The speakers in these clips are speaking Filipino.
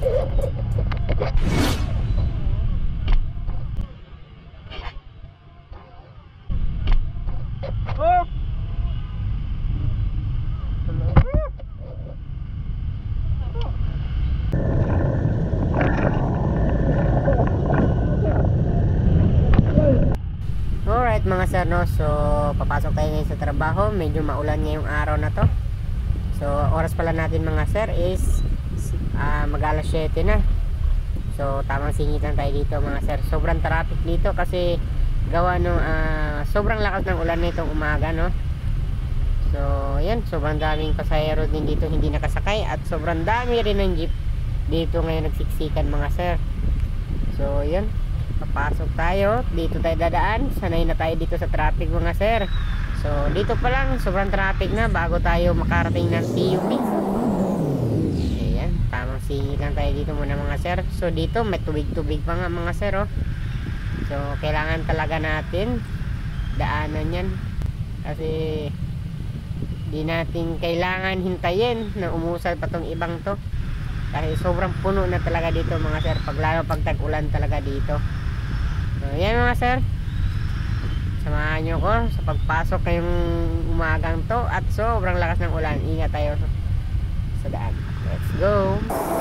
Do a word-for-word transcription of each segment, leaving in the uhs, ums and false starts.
Alright mga sir, no? So papasok tayo ngayon sa trabaho. Medyo maulan ngayong araw na to. So oras pala natin mga sir is uh, mag alas siyete na. So tamang singitan tayo dito mga sir. Sobrang traffic dito kasi gawa no uh, sobrang lakas ng ulan nitong umaga, no? So yan, sobrang daming pasahero din dito hindi nakasakay. At sobrang dami rin ng jeep dito ngayon nagsiksikan mga sir. So yan, papasok tayo, dito tayo dadaan. Sanay na tayo dito sa traffic mga sir. So dito pa lang sobrang traffic na bago tayo makarating ng T U P. Ayan, tamang singit lang tayo dito muna mga sir. So dito may tubig-tubig pa nga mga sir, oh. So kailangan talaga natin daanan yan kasi di natin kailangan hintayin na umusal pa tong ibang to kasi sobrang puno na talaga dito mga sir, pag lalo pag tag-ulan talaga dito. So yan mga sir, samahan nyo ko sa pagpasok ngayong umagang to at sobrang lakas ng ulan. Ingat tayo sa daan. Let's go.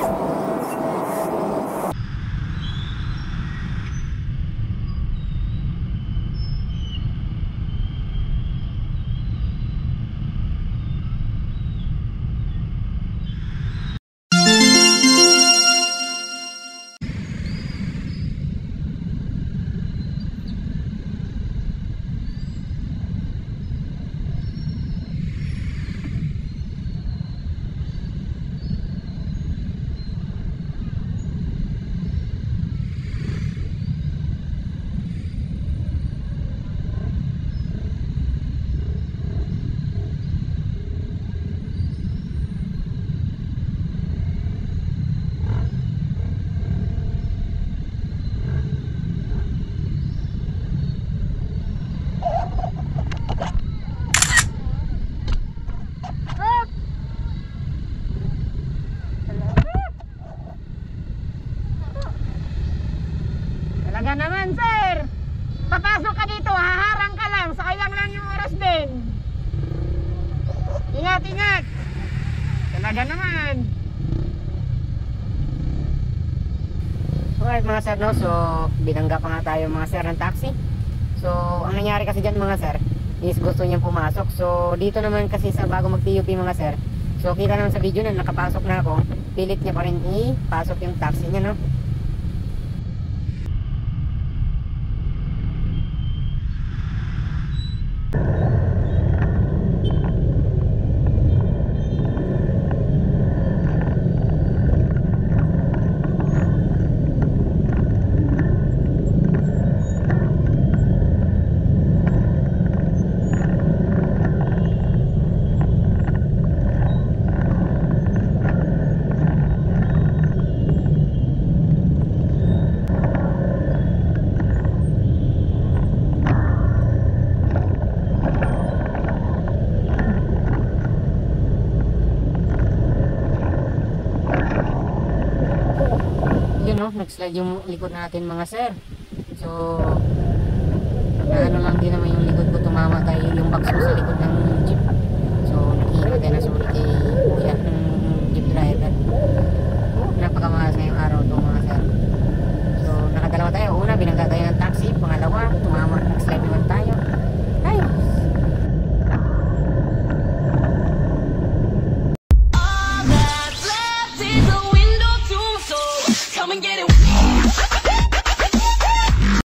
Talaga naman sir, papasok ka dito, haharang ka lang, sayang lang yung oras din. Ingat, ingat. Talaga naman. Alright mga sir, no? So binangga pa nga tayo mga sir ng taxi. So ang nangyari kasi dyan mga sir is gusto niyang pumasok. So dito naman kasi sa bago mag T U P mga sir, so kita naman sa video na nakapasok na ako, pilit niya pa rin ipasok yung taxi niya, no? Nag-slide yung likod natin mga sir. So ano lang din naman yung likod ko, tumama tayo yung box ko sa likod ng